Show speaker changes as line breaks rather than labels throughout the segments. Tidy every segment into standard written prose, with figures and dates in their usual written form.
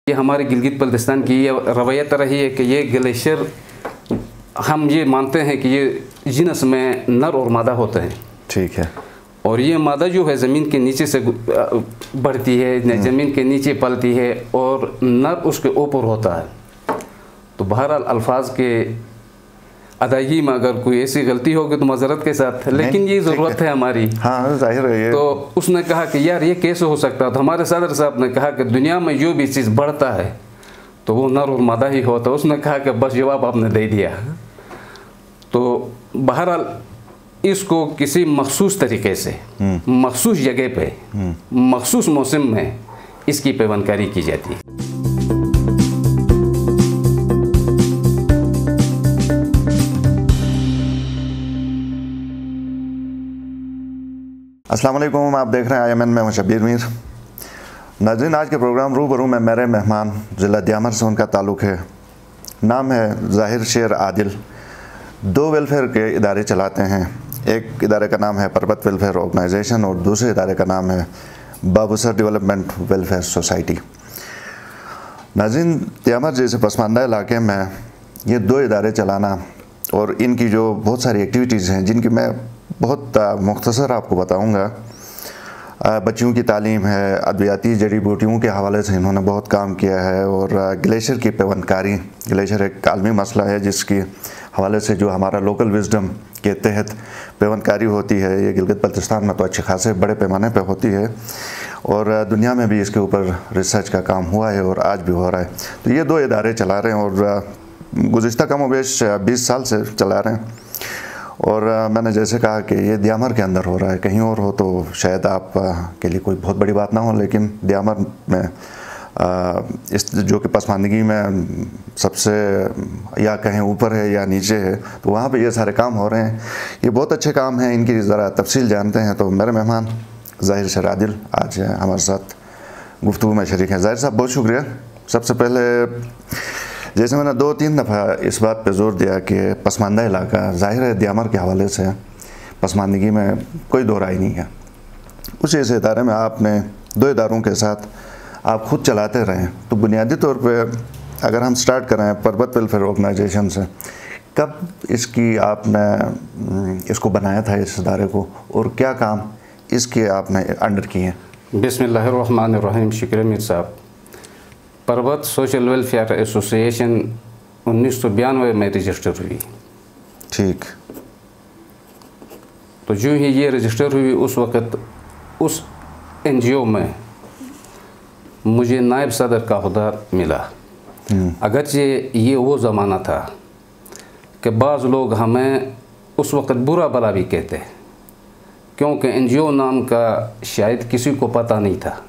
ये हमारे गिलगित बल्तिस्तान की ये रवैयत रही है कि ये ग्लेशियर हम ये मानते हैं कि ये जिनस में नर और मादा होते हैं।
ठीक है।
और ये मादा जो है ज़मीन के नीचे से बढ़ती है, ज़मीन के नीचे पलती है और नर उसके ऊपर होता है। तो बहरहाल अल्फाज के अदायगी में अगर कोई ऐसी गलती होगी तो मज़रत के साथ, लेकिन ये ज़रूरत है हमारी।
हाँ जाहिर है ये।
तो उसने कहा कि यार ये कैसे हो सकता है। तो हमारे सदर साहब ने कहा कि दुनिया में जो भी चीज़ बढ़ता है तो वो नर और मादा ही होता है। उसने कहा कि बस जवाब आपने दे दिया। तो बहरहाल इसको किसी मखसूस तरीके से मखसूस जगह पे मखसूस मौसम में इसकी पैवनकारी की जाती है।
अस्सलाम वालेकुम, आप देख रहे हैं IMN में हूं शब्बीर मीर। नाज़रीन, आज के प्रोग्राम रूबरू में मेरे मेहमान ज़िला द्यामर से उनका ताल्लुक़ है। नाम है ज़ाहिर शेर आदिल। दो वेलफेयर के इदारे चलाते हैं। एक इदारे का नाम है पर्वत वेलफेयर ऑर्गेनाइजेशन और दूसरे इदारे का नाम है बाबूसर डेवलपमेंट वेलफेयर सोसाइटी। नाज़रीन, द्यामर जैसे पसमानदा इलाके में ये दो इदारे चलाना और इनकी जो बहुत सारी एक्टिविटीज़ हैं जिनकी मैं बहुत मुख्तसर आपको बताऊंगा। बच्चियों की तालीम है, अद्वियाती जड़ी बूटियों के हवाले से इन्होंने बहुत काम किया है और ग्लेशियर की पैवनकारी। ग्लेशियर एक आलमी मसला है जिसकी हवाले से जो हमारा लोकल विजडम के तहत पैवनकारी होती है, ये गिलगित बल्तिस्तान में तो अच्छे खासे बड़े पैमाने पे होती है और दुनिया में भी इसके ऊपर रिसर्च का काम हुआ है और आज भी हो रहा है। तो ये दो इदारे चला रहे हैं और गुज़िश्ता कम-ओ-बेश 20 साल से चला रहे हैं। और मैंने जैसे कहा कि ये द्यामर के अंदर हो रहा है, कहीं और हो तो शायद आप के लिए कोई बहुत बड़ी बात ना हो, लेकिन द्यामर में इस जो कि पसमानदगी में सबसे या कहीं ऊपर है या नीचे है, तो वहाँ पे ये सारे काम हो रहे हैं। ये बहुत अच्छे काम हैं, इनकी ज़रा तफसील जानते हैं। तो मेरे मेहमान ज़ाहिर शेर आदिल आज हमारे साथ गुफ्तगू में शरीक हैं। ज़ाहिर साहब, बहुत शुक्रिया। सबसे पहले जैसे मैंने 2-3 दफ़ा इस बात पे जोर दिया कि पसमानदा इलाका ज़ाहिर है द्यामर के हवाले से पसमानदगी में कोई दो राय नहीं है। उसी इस इदारे में आपने दो इदारों के साथ आप खुद चलाते रहें, तो बुनियादी तौर पे अगर हम स्टार्ट करें पर्वत वेलफेयर ऑर्गेनाइजेशन से, कब इसकी आपने इसको बनाया था इस इदारे को और क्या काम इसके आपने अंडर किए हैं?
बिस्मिल्लाहिर्रहमानिर्रहीम। शुक्रिया मीर साहब। पर्वत सोशल वेलफेयर एसोसिएशन 1992 में रजिस्टर हुई।
ठीक।
तो जो ही ये रजिस्टर हुई उस वक़्त उस NGO में मुझे नायब सदर का ओहदा मिला। अगरचे ये वो ज़माना था कि बाज़ लोग हमें उस वक़्त बुरा भला भी कहते, क्योंकि NGO नाम का शायद किसी को पता नहीं था।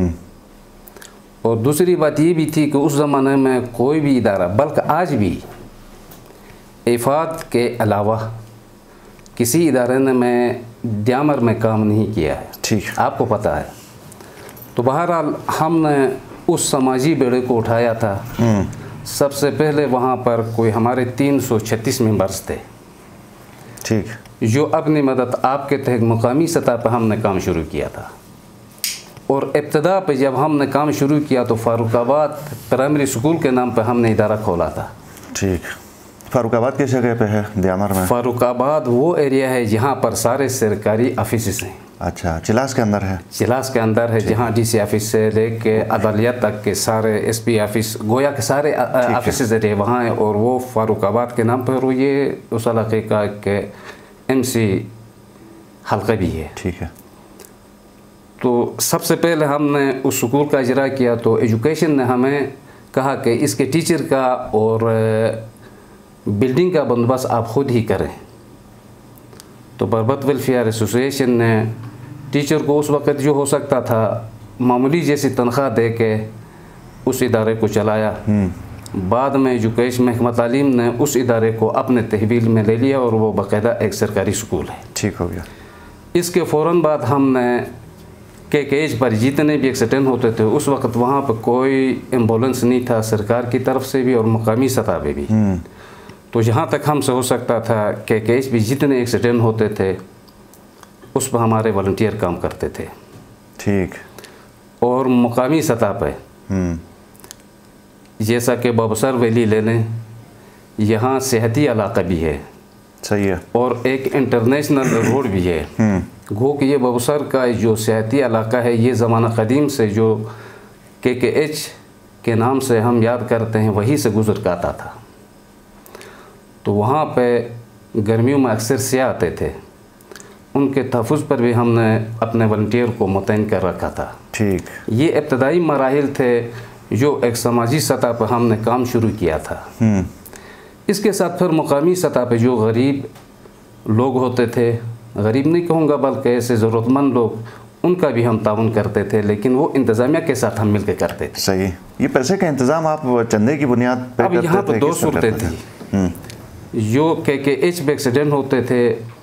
और दूसरी बात ये भी थी कि उस ज़माने में कोई भी इदारा, बल्कि आज भी इफ़ाद के अलावा किसी इदारे ने मैं द्यामर में काम नहीं किया है।
ठीक, आपको
पता है। तो बहरहाल हमने उस समाजी बेड़े को उठाया था। सबसे पहले वहाँ पर कोई हमारे 336 मेंबर्स थे।
ठीक। जो
अपनी मदद आपके तहत मुकामी सतह पर हमने काम शुरू किया था। और इब्तदा पे जब हमने काम शुरू किया तो फारुखाबाद प्राइमरी स्कूल के नाम पर हमने इदारा खोला था।
ठीक। फारुखाबाद किस जगह पे है द्यामर में?
फारुखाबाद वो एरिया है जहाँ पर सारे सरकारी ऑफिस हैं।
अच्छा, चिलास के अंदर है? चिलास के अंदर
है, जहाँ DC ऑफिस से लेके अदालत तक के सारे SP ऑफिस, गोया के सारे ऑफिस है वहाँ है। और वो फारुखाबाद के नाम पर ये उस इलाके का एक MC हल्का भी है।
ठीक है।
तो सबसे पहले हमने उस स्कूल का इजरा किया तो एजुकेशन ने हमें कहा कि इसके टीचर का और बिल्डिंग का बंदोबस्त आप खुद ही करें। तो पर्वत वेलफेयर एसोसिएशन ने टीचर को उस वक़्त जो हो सकता था मामूली जैसी तनख्वाह दे के उस इदारे को चलाया। बाद में एजुकेशन महकमा तालीम ने उस इदारे को अपने तहवील में ले लिया और वो बाकायदा एक सरकारी स्कूल है।
ठीक हो गया।
इसके फ़ौरन बाद हमने KKH पर जितने भी एक्सीडेंट होते थे उस वक़्त वहाँ पर कोई एम्बुलेंस नहीं था सरकार की तरफ से भी और मुकामी सतह पे भी। तो जहाँ तक हमसे हो सकता था KKH भी जितने एक्सीडेंट होते थे उस पर हमारे वॉलंटियर काम करते थे।
ठीक।
और मुकामी सतह पे जैसा कि बबसर वैली ले लें, यहाँ सेहती इलाका भी है,
सही है,
और एक इंटरनेशनल रोड भी है। गो कि ये बबसर का जो सेहती इलाका है, ये ज़माना क़दीम से जो KKH के नाम से हम याद करते हैं, वहीं से गुजर का आता था। तो वहाँ पे गर्मियों में अक्सर सियाह आते थे, उनके तहफ़्फ़ुज़ पर भी हमने अपने वॉलंटियर को मुतैन कर रखा था।
ठीक,
ये इब्तदाई मराहिल थे जो एक समाजी सतह पर हमने काम शुरू किया था। इसके साथ फिर मुकामी सतह पे जो गरीब लोग होते थे, गरीब नहीं कहूँगा बल्कि ऐसे ज़रूरतमंद लोग, उनका भी हम ताउन करते थे, लेकिन वो इंतज़ामिया के साथ हम मिलकर करते थे।
सही। ये पैसे का इंतज़ाम आप चंदे की बुनियाद पर
अब यहाँ पर दो सूरतें थी। जो KKH में एक्सीडेंट होते थे,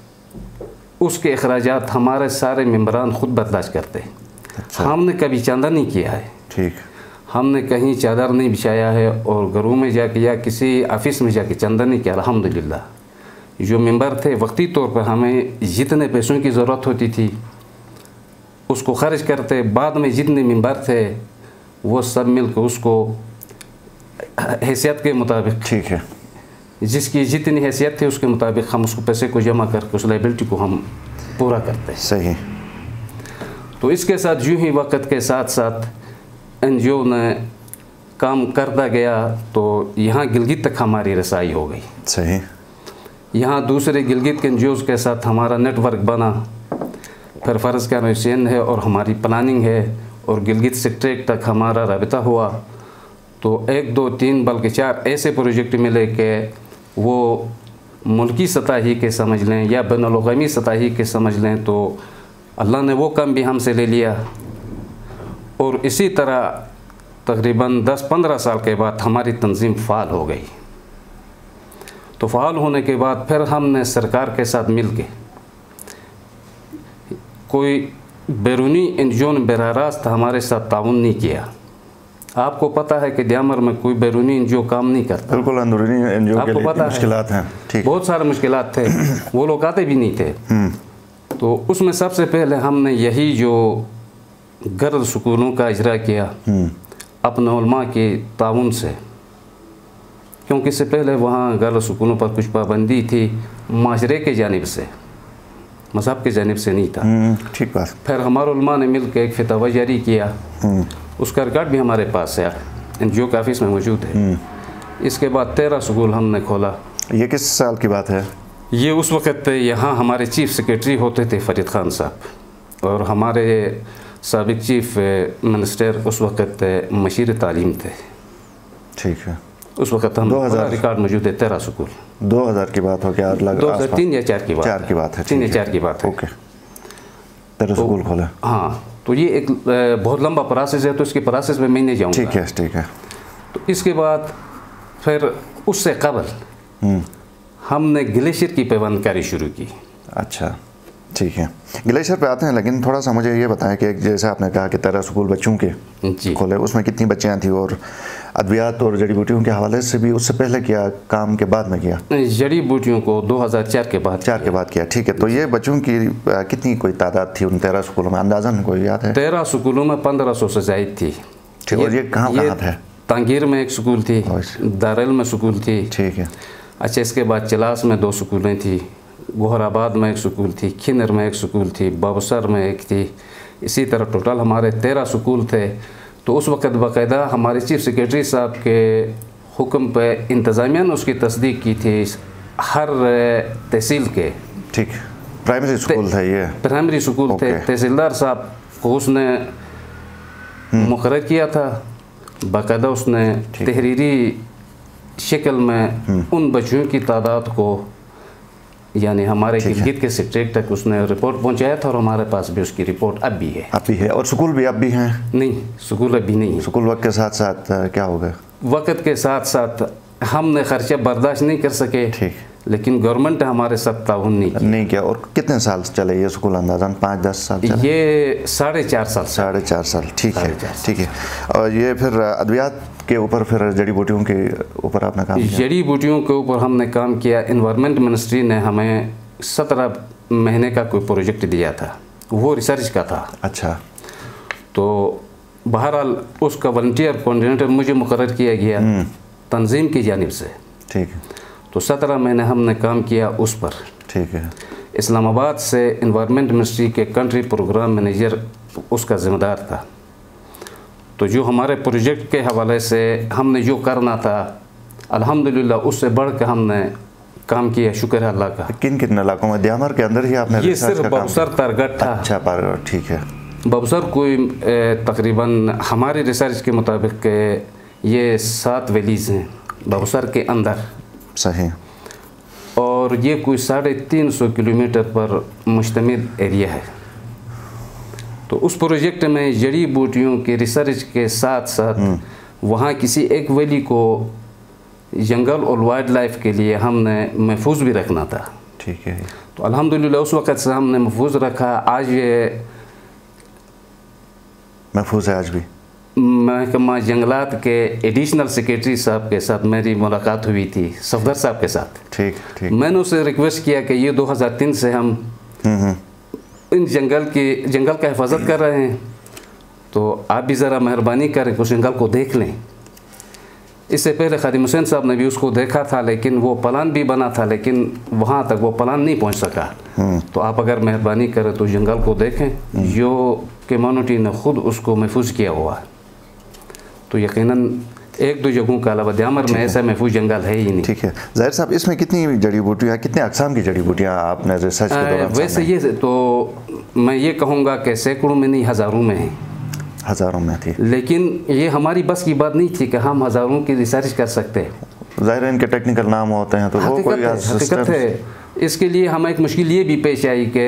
उसके अखराजात हमारे सारे मेम्बरान खुद बर्दाश्त करते।
अच्छा।
हमने कभी चंदा नहीं किया है,
ठीक,
हमने कहीं चादर नहीं बिछाया है और घरों में जाके या किसी ऑफिस में जाके चंदा नहीं किया। अल्हम्दुलिल्लाह जो मेंबर थे, वक्ती तौर पर हमें जितने पैसों की ज़रूरत होती थी उसको खर्च करते। बाद में जितने मेंबर थे वो सब मिलकर उसको हैसियत के मुताबिक,
ठीक है,
जिसकी जितनी हैसियत थी उसके मुताबिक हम उसको पैसे को जमा करके उस लाइबिलिटी को हम पूरा करते।
सही।
तो इसके साथ यूँ ही वक्त के साथ साथ NGO ने काम करता गया, तो यहाँ गिलगित तक हमारी रसाई हो गई।
सही।
यहाँ दूसरे गिलगित के NGOs के साथ हमारा नेटवर्क बना। फिर फ़र्ज़ का नौसियन है और हमारी प्लानिंग है, और गिलगित सेक्रेटरीट तक हमारा रबता हुआ। तो 1 2 3 बल्कि 4 ऐसे प्रोजेक्ट मिले कि वो मुल्की सतह ही के समझ लें या बैनुल-अक़वामी सतह ही के समझ लें। तो अल्लाह ने वो काम भी हमसे ले लिया, और इसी तरह तकरीबन 10-15 साल के बाद हमारी तंजीम फ़ाल हो गई। तो फ़ाल होने के बाद फिर हमने सरकार के साथ मिल के, कोई बैरूनी NGO ने बराह रास्त हमारे साथ ताउन नहीं किया। आपको पता है कि द्यामर में कोई बैरूनी NGO काम नहीं करता।
बिल्कुल, अंदरूनी NGO के लिए मुश्किलात हैं। ठीक,
बहुत सारे मुश्किलात थे, वो लोग आते भी नहीं थे। तो उसमें सबसे पहले हमने यही जो गर्द सुकूनों का इजरा किया अपने उलमा के ताउन से, क्योंकि इससे पहले वहाँ गर्द सुकूनों पर कुछ पाबंदी थी, माशरे के जानिब से, मज़हब के जानिब से नहीं था।
ठीक बात।
फिर हमारे उलमा ने मिल के एक फतवा जारी किया, उसका रिकॉर्ड भी हमारे पास है, NGO के ऑफिस में मौजूद है। इसके बाद 13 स्कूल हमने खोला।
ये किस साल की बात है?
ये उस वक़्त यहाँ हमारे चीफ सेक्रेटरी होते थे फरीद खान साहब, और हमारे साबिक चीफ मिनिस्टर उस वक़्त मशीर तालीम थे।
ठीक है।
उस वक़्त हम
2000
रिकॉर्ड मौजूद है 13 स्कूल।
2000 की बात हो क्या?
2003 या 4 की बात?
4 की बात है।
3 या 4 की बात है।
ओके। 13 स्कूल खोले।
हाँ, तो ये एक बहुत लंबा प्रोसेस है, तो इसके प्रोसेस में मैं नहीं जाऊँगा।
ठीक है, ठीक है।
तो इसके बाद फिर उससे कबल हमने ग्लेशियर की पैबंदकारी शुरू की।
अच्छा, ठीक है, ग्लेशियर पे आते हैं, लेकिन थोड़ा सा मुझे ये बताएं कि जैसे आपने कहा कि 13 स्कूल बच्चों के खोले, उसमें कितनी बच्चियाँ थी, और अद्वियात और जड़ी बूटियों के हवाले से भी उससे पहले किया काम के बाद में किया?
जड़ी बूटियों को 2004 के बाद
4 के बाद किया। ठीक है। तो ये बच्चों की कितनी कोई तादाद थी उन 13 स्कूलों में, अंदाज़न कोई याद है?
13 स्कूलों में 1500 से ज़ायद थी।
ठीक। और ये कहाँ थे?
तांगीर में एक स्कूल थी, दारेल में स्कूल थी।
ठीक है।
अच्छा, इसके बाद चलास में 2 स्कूलें थी, गोहराबाद में एक स्कूल थी, खिनर में एक स्कूल थी, बबसर में एक थी। इसी तरह टोटल हमारे 13 स्कूल थे। तो उस वक़्त बाकायदा हमारे चीफ सेक्रेटरी साहब के हुक्म पे इंतज़ामिया ने उसकी तस्दीक की थी हर तहसील के।
ठीक। प्राइमरी स्कूल था ये?
प्राइमरी स्कूल थे। तहसीलदार साहब को उसने मुकर्रर किया था, बाकायदा उसने तहरीरी शक्ल में उन बच्चों की तादाद को, यानी हमारे गिलगित के सेक्रेटरी तक उसने रिपोर्ट पहुंचाया था, और हमारे पास भी उसकी रिपोर्ट अब भी है।
अब भी है? और स्कूल भी अब भी हैं?
नहीं, स्कूल अभी नहीं है।
स्कूल वक्त के साथ साथ क्या हो गया?
वक्त के साथ साथ हमने खर्चा बर्दाश्त नहीं कर सके।
ठीक।
लेकिन गवर्नमेंट हमारे साथ ताउन नहीं किया।
और कितने साल चले ये स्कूल? अंदाज़न 5-10 साल चले?
ये 4.5 साल।
4.5 साल। ठीक है, ठीक है। और ये फिर अद्वियात के ऊपर, फिर जड़ी बूटियों के ऊपर आपने काम किया?
जड़ी बूटियों के ऊपर हमने काम किया। एनवायरनमेंट मिनिस्ट्री ने हमें 17 महीने का कोई प्रोजेक्ट दिया था, वो रिसर्च का था।
अच्छा।
तो बहरहाल उसका वॉलंटियर कोऑर्डिनेटर मुझे मुकर्रर किया गया तंजीम की जानिब से।
ठीक है।
तो 17 महीने हमने काम किया उस पर।
ठीक है।
इस्लामाबाद से एनवायरनमेंट मिनिस्ट्री के कंट्री प्रोग्राम मैनेजर उसका ज़िम्मेदार था। तो जो हमारे प्रोजेक्ट के हवाले से हमने जो करना था अल्हम्दुलिल्लाह उससे बढ़ के हमने काम किया, शुक्र है अल्लाह का।
किन इलाकों में? द्यामर के अंदर ही आपने?
ये सिर्फ बबसर तरगट था।
अच्छा, तरगट। ठीक है।
बबसर कोई तकरीबन हमारी रिसर्च के मुताबिक ये 7 वैलीज़ हैं बबसर के अंदर।
सही।
और ये कोई 350 किलोमीटर पर मुश्तमिल एरिया है। तो उस प्रोजेक्ट में जड़ी बूटियों के रिसर्च के साथ साथ वहाँ किसी एक वैली को जंगल और वाइल्ड लाइफ के लिए हमने महफूज भी रखना था।
ठीक है।
तो अल्हम्दुलिल्लाह उस वक़्त से हमने महफूज रखा। आज ये
महफूज है आज भी।
महकमा जंगलात के एडिशनल सेक्रेटरी साहब के साथ मेरी मुलाकात हुई थी, सफदर साहब के साथ।
ठीक ठीक।
मैंने उससे रिक्वेस्ट किया कि ये 2003 से हम इन जंगल का हिफाजत कर रहे हैं, तो आप भी ज़रा मेहरबानी करें उस जंगल को देख लें। इससे पहले खादिम हुसैन साहब ने भी उसको देखा था, लेकिन वो प्लान भी बना था, लेकिन वहाँ तक वो प्लान नहीं पहुँच सका। तो आप अगर मेहरबानी करें तो जंगल को देखें, जो कम्युनिटी ने खुद उसको महफूज किया हुआ। तो यकीनन 1-2 जगहों के अलावा द्यामर में ऐसा महफूज जंगल है ही नहीं।
ठीक है। ज़ाहिर साहब, इसमें कितनी जड़ी बूटियाँ, कितने अक़साम की जड़ी बूटियाँ आपने रिसर्च के दौरान?
वैसे ये तो मैं ये कहूँगा कि सैकड़ों में नहीं, हज़ारों में है।
हज़ारों में थी।
लेकिन ये हमारी बस की बात नहीं थी कि हम हज़ारों की रिसर्च कर सकते हैं।
ज़ाहिर है इनके टेक्निकल नाम होते हैं, तो वो कोई
हकीकत है। इसके लिए हमें एक मुश्किल ये भी पेश आई कि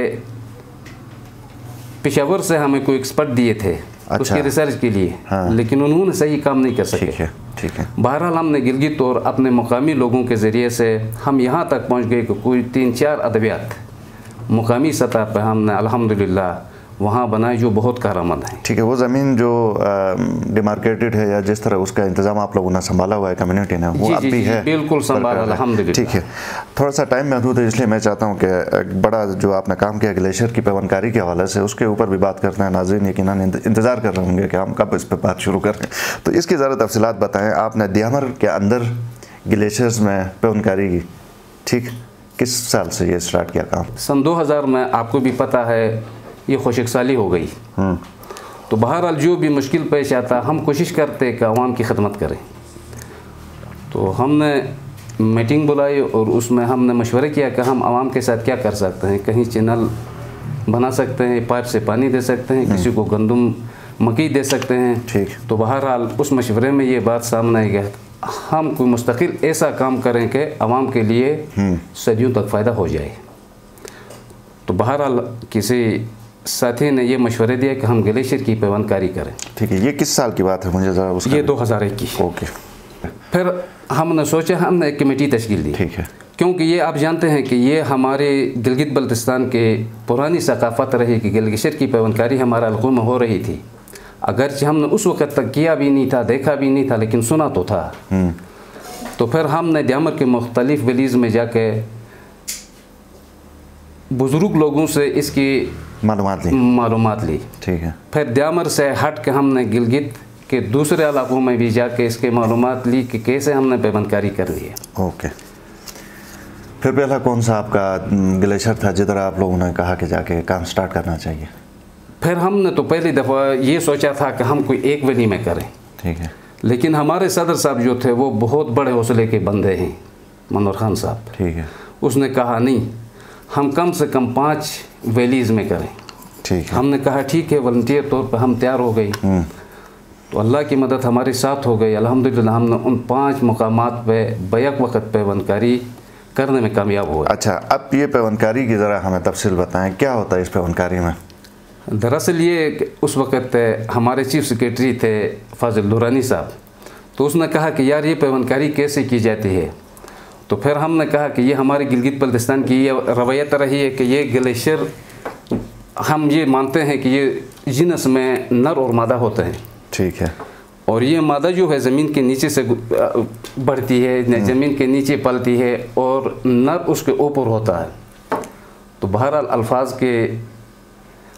पेशावर से हमें कोई एक्सपर्ट दिए थे उसकी रिसर्च के लिए। हाँ। लेकिन उन्होंने सही काम नहीं कर सके।
ठीक है। ठीक है।
बहरहाल हमने गिलगित और अपने मुकामी लोगों के ज़रिए से हम यहाँ तक पहुँच गए कि कोई 3-4 अद्वियात मुकामी सतह पर हमने अल्हम्दुलिल्लाह वहाँ बनाए जो बहुत कारआमद हैं।
ठीक है। वो ज़मीन जो डिमार्केटेड है या जिस तरह उसका इंतज़ाम आप लोगों ने संभाला हुआ है कम्युनिटी ने, वो अब भी है?
बिल्कुल संभाला अल्हम्दुलिल्लाह।
ठीक है। थोड़ा सा टाइम महदूद है, इसलिए मैं चाहता हूँ कि बड़ा जो आपने काम किया ग्लेशियर की पैवनकारी के हवाले से, उसके ऊपर भी बात करते हैं। नाज़रीन यकीनन इंतज़ार कर रहे होंगे कि हम कब इस पर बात शुरू करें, तो इसकी ज़रा तफसीलात बताएँ। आपने द्यामर के अंदर ग्लेशियर्स में पैवनकारी की, ठीक, किस साल से ये स्टार्ट किया काम?
सन 2000 में। आपको भी पता है ये खुशकसाली हो गई। तो बहरहाल जो भी मुश्किल पेश आता हम कोशिश करते कि आवाम की खिदमत करें। तो हमने मीटिंग बुलाई और उसमें हमने मशवरा किया कि हम आवाम के साथ क्या कर सकते हैं। कहीं चैनल बना सकते हैं, पाइप से पानी दे सकते हैं, किसी को गंदम मकई दे सकते हैं।
ठीक।
तो बहरहाल उस मशवरे में ये बात सामने आई कि हम कोई मुस्तकिल ऐसा काम करें कि आवाम के लिए सदियों तक फ़ायदा हो जाए। तो बहरहाल किसी साथी ने ये मशवरे दिया कि हम ग्लेशियर की पैवनकारी करें।
ठीक है। ये किस साल की बात है, मुझे ज़रा उसका?
ये 2001 की।
ओके।
फिर हमने सोचा, हमने एक कमेटी तश्कील दी।
ठीक है।
क्योंकि ये आप जानते हैं कि ये हमारे गिलगित बल्तिस्तान के पुरानी सकाफ़त रही कि ग्लेशियर की पैवनकारी हमारे इलाक़ों में हो रही थी। अगरचे हमने उस वक़्त तक किया भी नहीं था, देखा भी नहीं था, लेकिन सुना तो था। तो फिर हमने द्यामर के मुख्तलिफ वैलीज़ में जाके बुज़ुर्ग लोगों से इसकी मालूमात ली। ठीक है। फिर द्यामर से हट के हमने गिलगित के दूसरे इलाकों में भी जाके इसके मालूमात ली कि कैसे हमने पैवनकारी कर ली है।
ओके। फिर पहला कौन सा आपका ग्लेशियर था जिधर आप लोगों ने कहा कि जाके काम स्टार्ट करना चाहिए?
फिर हमने तो पहली दफ़ा ये सोचा था कि हम कोई एक वैली में करें। ठीक है। लेकिन हमारे सदर साहब जो थे वो बहुत बड़े हौसले के बंदे हैं, मनोहर खान साहब।
ठीक है।
उसने कहा नहीं, हम कम से कम 5 वैलीज़ में करें।
ठीक है।
हमने कहा ठीक है, वॉलंटियर तौर पर हम तैयार हो गए। तो अल्लाह की मदद हमारे साथ हो गई। अल्हम्दुलिल्लाह हमने उन 5 मकामात पे बैक वक़्त पैवनकारी करने में कामयाब हुआ।
अच्छा, अब ये पैवनकारी की ज़रा हमें तफसील बताएं, क्या होता है इस पैवनकारी में?
दरअसल ये उस वक़्त हमारे चीफ सेक्रेटरी थे फाजिल दुरानी साहब, तो उसने कहा कि यार ये पैवनकारी कैसे की जाती है। तो फिर हमने कहा कि ये हमारे गिलगित बल्तिस्तान की ये रवैयत रही है कि ये ग्लेशियर हम ये मानते हैं कि ये जिनस में नर और मादा होते हैं। ठीक है। और ये मादा जो है ज़मीन के नीचे से बढ़ती है, ज़मीन के नीचे पलती है, और नर उसके ऊपर होता है। तो बहरहाल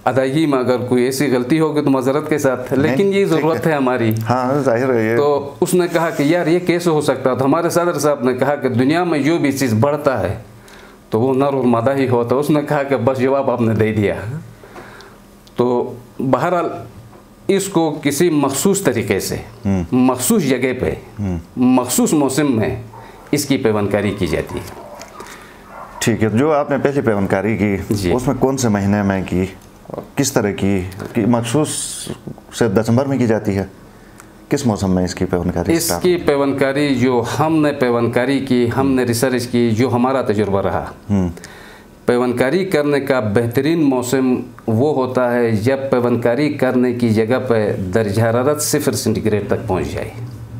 अदायगी में अगर कोई ऐसी गलती होगी तो माजरत के साथ, लेकिन ये ज़रूरत है हमारी।
हाँ जाहिर है ये।
तो उसने कहा कि यार ये कैसे हो सकता है। तो हमारे सदर साहब ने कहा कि दुनिया में जो भी चीज़ बढ़ता है तो वो नर और मादा ही होता है। उसने कहा कि बस जवाब आपने दे दिया। तो बहरहाल इसको किसी मखसूस तरीके से मखसूस जगह पे मखसूस मौसम में इसकी पेवनकारी की जाती है।
ठीक है, जो आपने पहली पेवनकारी की उसमें कौन से महीने में की, किस तरह की मखसूस से दिसंबर में की जाती है, किस मौसम में इसकी पेवनकारी?
इसकी पेवनकारी जो हमने पेवनकारी की, हमने रिसर्च की, जो हमारा तजुर्बा रहा, पेवनकारी करने का बेहतरीन मौसम वो होता है जब पेवनकारी करने की जगह पर दर्ज हरारत 0 सेंटीग्रेड तक पहुंच जाए।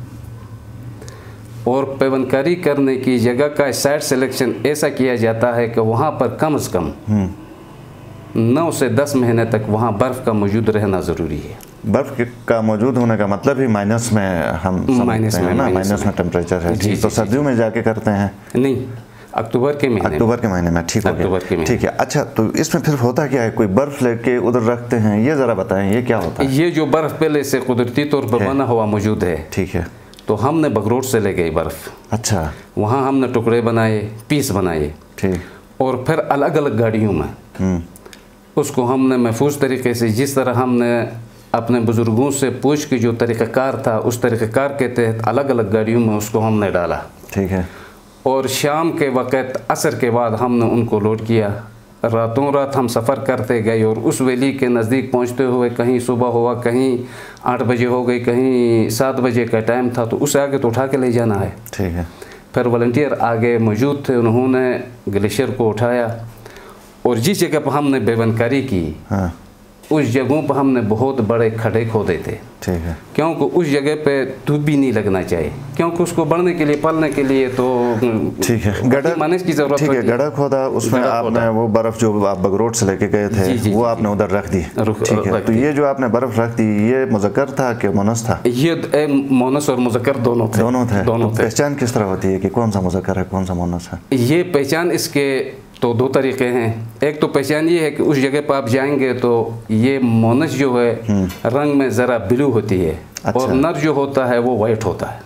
और पेवनकारी करने की जगह का साइट सिलेक्शन ऐसा किया जाता है कि वहाँ पर कम से कम 9 से 10 महीने तक वहाँ बर्फ़ का मौजूद रहना ज़रूरी है।
बर्फ़ का मौजूद होने का मतलब ही माइनस में हम माइनस में टेम्परेचर है। जी, तो सर्दियों में जाके करते हैं?
नहीं, अक्टूबर के महीने में। ठीक हो गया,
ठीक है। अच्छा, तो इसमें फिर होता क्या है? कोई बर्फ़ लेके उधर रखते हैं, ये ज़रा बताएं ये क्या होता है?
ये जो बर्फ़ पहले से कुदरती तौर पर बना हुआ मौजूद है।
ठीक है।
तो हमने बगरोट से ले गई बर्फ़।
अच्छा।
वहाँ हमने टुकड़े बनाए, पीस बनाए।
ठीक।
और फिर अलग अलग गाड़ियों में उसको हमने महफूज तरीके से, जिस तरह हमने अपने बुज़ुर्गों से पूछ के जो तरीक़ाकार था उस तरीक़ाकार के तहत अलग अलग गाड़ियों में उसको हमने डाला।
ठीक है।
और शाम के वक़्त असर के बाद हमने उनको लोड किया। रातों रात हम सफ़र करते गए और उस वैली के नज़दीक पहुंचते हुए कहीं सुबह हुआ, कहीं 8 बजे हो गई, कहीं 7 बजे का टाइम था, तो उस आगे तो उठा के ले जाना है।
ठीक है।
फिर वॉलंटियर आगे मौजूद थे, उन्होंने ग्लेशियर को उठाया और जिस जगह पर हमने पेवनकारी की उस जगहों पर हमने बहुत बड़े खड्डे खोदे थे।
ठीक है।
क्योंकि उस जगह पे धूप भी नहीं लगना चाहिए, क्योंकि उसको बढ़ने के लिए, पलने के लिए तो
ठीक है गड्ढा
माने की जरूरत
है। गड्ढा खोदा, उसमें आपने वो बर्फ़ जो आप बगरोट से लेके गए थे वो आपने उधर रख दी। ठीक है। तो ये जो आपने बर्फ़ रख दी ये मुज़क्कर था कि मुअन्नस था?
ये मुअन्नस और मुज़क्कर दोनों थे।
पहचान किस तरह होती है कि कौन सा मुज़क्कर है कौन सा मुअन्नस है?
ये पहचान इसके तो 2 तरीके हैं। एक तो पहचान ये है कि उस जगह पर आप जाएंगे तो ये मुअन्नस जो है रंग में ज़रा ब्लू होती है। अच्छा। और नर जो होता है वो वाइट होता है।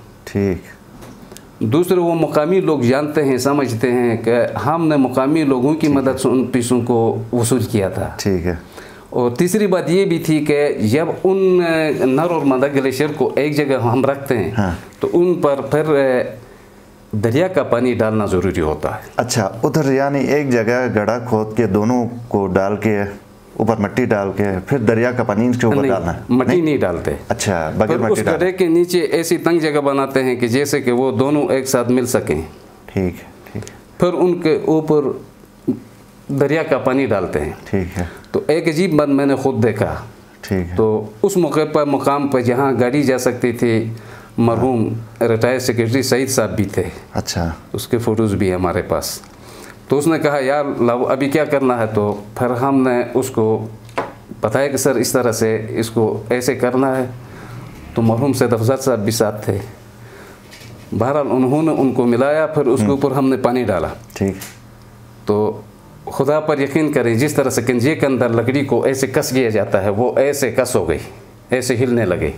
ठीक।
दूसरे वो मुकामी लोग जानते हैं, समझते हैं कि हमने मुकामी लोगों की मदद से उन पीसों को वसूल किया था।
ठीक है।
और तीसरी बात ये भी थी कि जब उन नर और मादा ग्लेशियर को एक जगह हम रखते हैं तो उन पर फिर दरिया का पानी डालना ज़रूरी होता है।
अच्छा, उधर यानी एक जगह गड्ढा खोद के दोनों को डाल के ऊपर मिट्टी डाल के फिर दरिया का पानी इसके ऊपर डालना है?
मिट्टी नहीं डालते।
अच्छा, बगैर मिट्टी
उस गड्ढे के नीचे ऐसी तंग जगह बनाते हैं कि जैसे कि वो दोनों एक साथ मिल सकें।
ठीक है।
फिर उनके ऊपर दरिया का पानी डालते हैं।
ठीक है।
तो एक अजीब बात मैंने खुद देखा।
ठीक है।
तो उस मौके पर मुकाम पर जहाँ गाड़ी जा सकती थी, मरहूम रिटायर्ड सेक्रेटरी सईद साहब भी थे।
अच्छा।
उसके फ़ोटोज़ भी है हमारे पास। तो उसने कहा यार लाओ अभी क्या करना है। तो फिर हमने उसको बताया कि सर इस तरह से इसको ऐसे करना है। तो मरहूम सैयद अफजल साहब भी साथ थे। बहरहाल उन्होंने उनको मिलाया, फिर उसके ऊपर हमने पानी डाला।
ठीक।
तो खुदा पर यकीन करें, जिस तरह से कंजे के अंदर लकड़ी को ऐसे कस किया जाता है वो ऐसे कस हो गई, ऐसे हिलने लगे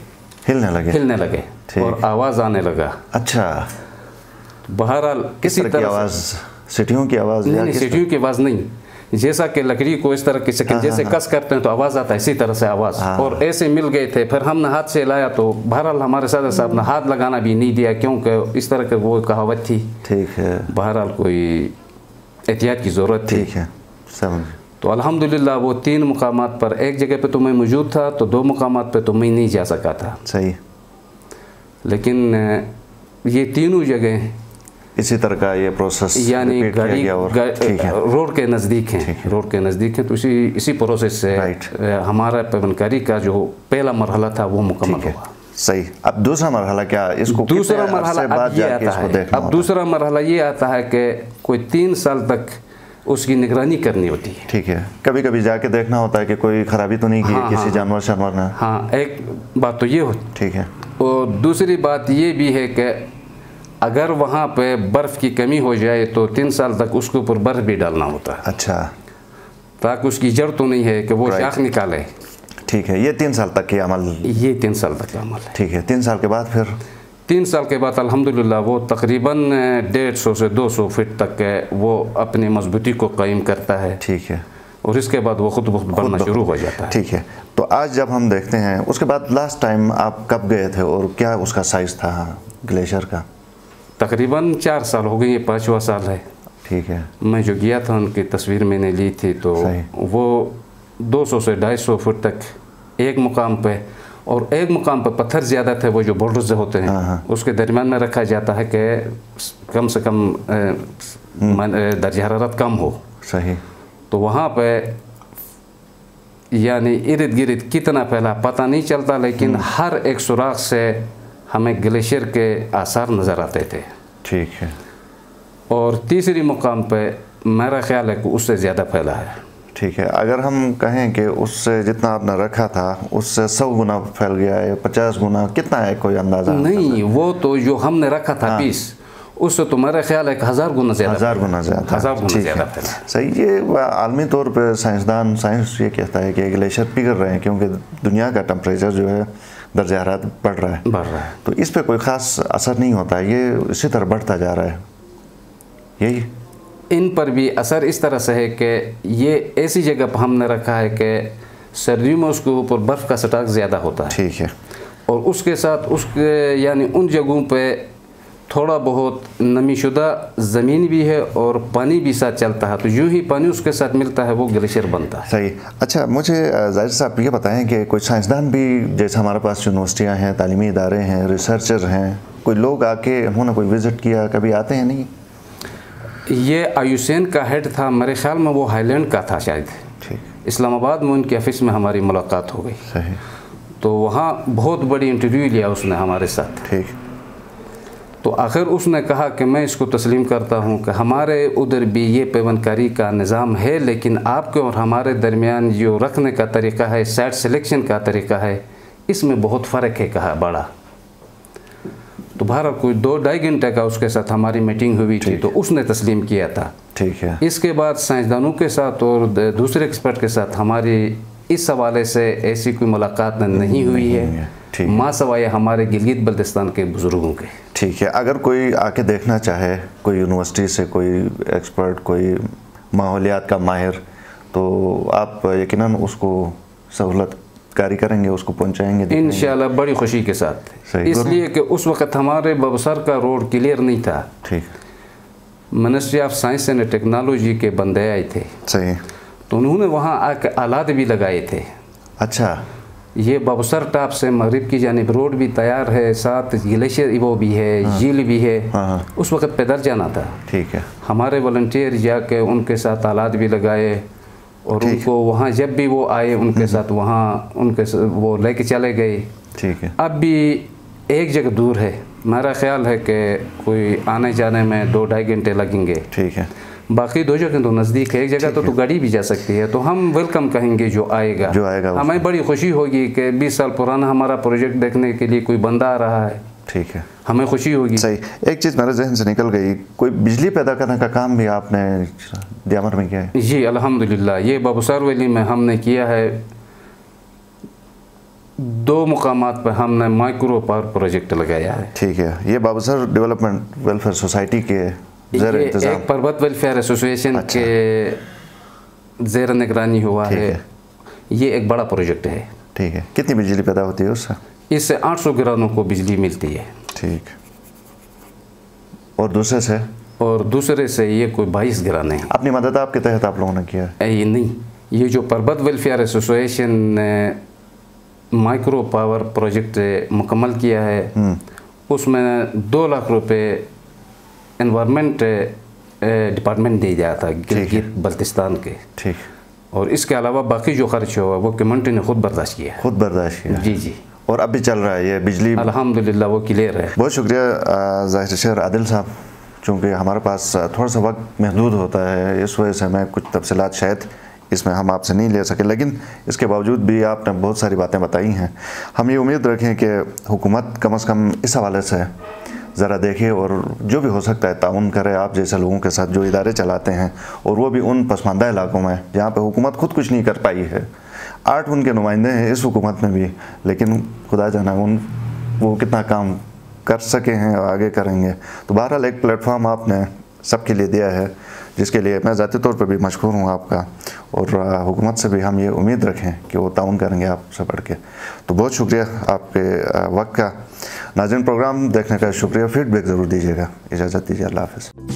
और आवाज़ आने लगा।
अच्छा।
बहरहाल
किस तरह की आवाज़? सीटियों की आवाज़?
नहीं, सीटियों की आवाज़ नहीं, जैसा कि लकड़ी को इस तरह से जैसे कस करते हैं तो आवाज़ आता है, इसी तरह से आवाज़। और ऐसे मिल गए थे। फिर हमने हाथ से लाया तो बहरहाल हमारे सदर साहब ने हाथ लगाना भी नहीं दिया, क्योंकि इस तरह की वो कहावत थी।
ठीक है।
बहरहाल कोई एहतियात की ज़रूरत थी।
ठीक है, समझ।
तो अल्हम्दुलिल्लाह वो 3 मुकामात पर, एक जगह पे तो मैं मौजूद था तो 2 मुकामात पे तो मैं नहीं जा सका था।
सही।
लेकिन ये तीनों जगह
इसी तरह का ये प्रोसेस
यानी गाड़ी रोड के नज़दीक हैं, तो इसी प्रोसेस से हमारा पेवनकारी का जो पहला मरहला था वो मुकम्मल हुआ।
सही। अब दूसरा मरहला क्या? इसको
दूसरा मरहला अब दूसरा मरहला ये आता है कि कोई 3 साल तक उसकी निगरानी करनी होती है।
ठीक है। कभी कभी जाके देखना होता है कि कोई खराबी तो नहीं की, किसी जानवर शानवर ने।
हाँ, एक बात तो ये होती।
ठीक है।
और दूसरी बात ये भी है कि अगर वहाँ पे बर्फ़ की कमी हो जाए तो 3 साल तक उसके ऊपर बर्फ़ भी डालना होता है।
अच्छा।
ताकि उसकी जड़ तो नहीं है कि वो शाख निकाले।
ठीक है, ये 3 साल तक के अमल,
ये 3 साल तक का अमल है।
ठीक है, 3 साल के बाद फिर
3 साल के बाद अल्हम्दुलिल्लाह वो तकरीबन 150 से 200 फीट तक वो अपनी मजबूती को कायम करता है।
ठीक है,
और इसके बाद वो खुद बढ़ना शुरू हो जाता है।
ठीक है, तो आज जब हम देखते हैं, उसके बाद लास्ट टाइम आप कब गए थे और क्या उसका साइज़ था ग्लेशियर का?
तकरीबन 4 साल हो गए, ये 5वां साल है।
ठीक है,
मैं जो गया था उनकी तस्वीर मैंने ली थी, तो वो 200 से 250 फुट तक एक मुकाम पे, और एक मुकाम पर पत्थर ज़्यादा थे, वो जो बोल्डर्स होते हैं उसके दरमियान में रखा जाता है कि कम से कम दर्जा हरारत कम हो।
सही।
तो वहाँ पे यानी इर्द गिर्द कितना फैला पता नहीं चलता, लेकिन हर एक सुराख से हमें ग्लेशियर के आसार नज़र आते थे।
ठीक है।
और तीसरी मुकाम पे मेरा ख्याल है कि उससे ज़्यादा फैला है।
ठीक है, अगर हम कहें कि उससे जितना आपने रखा था उससे 100 गुना फैल गया है, 50 गुना, कितना है कोई अंदाज़ा?
नहीं, वो तो जो हमने रखा था पीस, उससे तो मेरा ख्याल है कि 1000 गुना ज़्यादा।
1000 गुना ज़्यादा।
1000 गुना ज़्यादा फैला।
सही। ये आलमी तौर पे साइंस ये कहता है कि ग्लेशियर पिघल रहे हैं क्योंकि दुनिया का टेम्परेचर जो है दर्जा हरारत बढ़ रहा है। तो इस पर कोई ख़ास असर नहीं होता, ये इसी तरह बढ़ता जा रहा है। यही
इन पर भी असर इस तरह से है कि ये ऐसी जगह पर हमने रखा है कि सर्दियों में उसके ऊपर बर्फ़ का स्टॉक ज़्यादा होता है।
ठीक है।
और उसके साथ उसके यानी उन जगहों पे थोड़ा बहुत नमीशुदा ज़मीन भी है और पानी भी साथ चलता है, तो यूँ ही पानी उसके साथ मिलता है, वो ग्लेशियर बनता है।
सही। अच्छा, मुझे जाहिर साहब ये बताएं कि कोई साइंसदान भी, जैसे हमारे पास यूनिवर्सिटियाँ हैं, तालीमी इदारे हैं, रिसर्चर हैं, कोई लोग आके उन्होंने कोई विज़िट किया, कभी आते हैं? नहीं।
ये आयुसेन का हेड था, मेरे ख्याल में वो हाईलैंड का था शायद।
ठीक।
इस्लामाबाद में उनके ऑफिस में हमारी मुलाकात हो गई।
सही।
तो वहाँ बहुत बड़ी इंटरव्यू लिया उसने हमारे साथ।
ठीक।
तो आखिर उसने कहा कि मैं इसको तस्लीम करता हूँ कि हमारे उधर भी ये पेवनकारी का निज़ाम है, लेकिन आपके और हमारे दरमियान जो रखने का तरीका है, साइट सिलेक्शन का तरीका है, इसमें बहुत फ़र्क है। कहा बड़ा। तो भारत कोई 2-2.5 घंटे का उसके साथ हमारी मीटिंग हुई थी, तो उसने तस्लीम किया था। ठीक है। इसके बाद साइंसदानों के साथ और दूसरे एक्सपर्ट के साथ हमारी इस हवाले से ऐसी कोई मुलाकात नहीं हुई है, माँ सवाए हमारे गिलगित बल्तिस्तान के बुज़ुर्गों के।
ठीक है। अगर कोई आके देखना चाहे, कोई यूनिवर्सिटी से कोई एक्सपर्ट, कोई माहौलियात का माहिर, तो आप यकीनन उसको सहूलत कारी करेंगे, उसको पहुंचाएंगे
इंशाल्लाह बड़ी खुशी के साथ। इसलिए कि उस वक़्त हमारे बबसर का रोड क्लियर नहीं था। ठीक। Ministry of science and technology के बंदे आए थे।
सही।
तो उन्होंने वहाँ आके आलात भी लगाए थे।
अच्छा।
ये बबसर टॉप से मगरिब की जानिब रोड भी तैयार है, साथ ग्लेशियर वो भी है, झील भी है। उस वक़्त पैदल जाना था।
ठीक है। हमारे
वॉलंटियर जाके उनके साथ आलात भी लगाए, और उनको वहाँ जब भी वो आए उनके साथ वहाँ उनके वो लेके चले गए।
ठीक है।
अब भी एक जगह दूर है, मेरा ख्याल है कि कोई आने जाने में 2-2.5 घंटे लगेंगे।
ठीक है।
बाकी 2 जगह तो नज़दीक है, एक जगह तो गाड़ी भी जा सकती है। तो हम वेलकम कहेंगे जो आएगा हमें बड़ी खुशी होगी कि 20 साल पुराना हमारा प्रोजेक्ट देखने के लिए कोई बंदा आ रहा है।
ठीक है।
हमें खुशी होगी।
सही। एक चीज़ मेरे जहन से निकल गई, कोई बिजली पैदा करने का काम भी आपने द्यामर में किया है?
जी अल्हम्दुलिल्लाह, ये बबसर वैली में हमने किया है। 2 मुकामात पर हमने माइक्रो पावर प्रोजेक्ट लगाया है।
ठीक है। ये बबसर डेवलपमेंट वेलफेयर सोसाइटी के ज़ेर इंतज़ाम,
एक पर्वत वेलफेयर एसोसिएशन के ज़ेर निगरानी हुआ है। ये एक बड़ा प्रोजेक्ट है।
ठीक है। कितनी बिजली पैदा होती है उससे?
इससे 800 घरानों को बिजली मिलती है।
ठीक। और दूसरे से?
और दूसरे से ये कोई 22 घराने हैं।
अपनी मदद आपके तहत आप लोगों ने किया है?
ये नहीं, ये जो पर्वत वेलफेयर एसोसिएशन ने माइक्रो पावर प्रोजेक्ट मुकम्मल किया है, उसमें 2 लाख रुपए एनवायरनमेंट डिपार्टमेंट दे दिया था गिलगित बल्तिस्तान के।
ठीक।
और इसके अलावा बाकी जो खर्च हुआ वो कम्युनिटी ने खुद बर्दाश्त किया।
खुद बर्दाश्त किया?
जी जी।
और अभी चल रहा है ये बिजली?
अल्हम्दुलिल्लाह वो क्लियर है।
बहुत शुक्रिया ज़ाहिर शेर आदिल साहब, चूँकि हमारे पास थोड़ा सा वक्त महदूद होता है, इस वजह से मैं कुछ तफसीलात शायद इसमें हम आपसे नहीं ले सके, लेकिन इसके बावजूद भी आपने बहुत सारी बातें बताई हैं। हम ये उम्मीद रखें कि हुकूमत कम से कम इस हवाले से ज़रा देखें और जो भी हो सकता है ताउन करें आप जैसे लोगों के साथ जो इदारे चलाते हैं, और वो भी उन पसमानदा इलाकों में जहाँ पे हुकूमत खुद कुछ नहीं कर पाई है। 8 उनके नुमाइंदे हैं इस हुकूमत में भी, लेकिन खुदा जाना वो कितना काम कर सके हैं और आगे करेंगे। तो बहरहाल एक प्लेटफॉर्म आपने सबके लिए दिया है, जिसके लिए मैं ज़ाती तौर पर भी मशकूर हूँ आपका, और हुकूमत से भी हम ये उम्मीद रखें कि वो ताउन करेंगे आपसे बढ़ के। तो बहुत शुक्रिया आपके वक्त का। नाज़रीन, प्रोग्राम देखने का शुक्रिया, फीडबैक ज़रूर दीजिएगा। इजाज़त दीजिए, अल्लाह हाफ़िज़।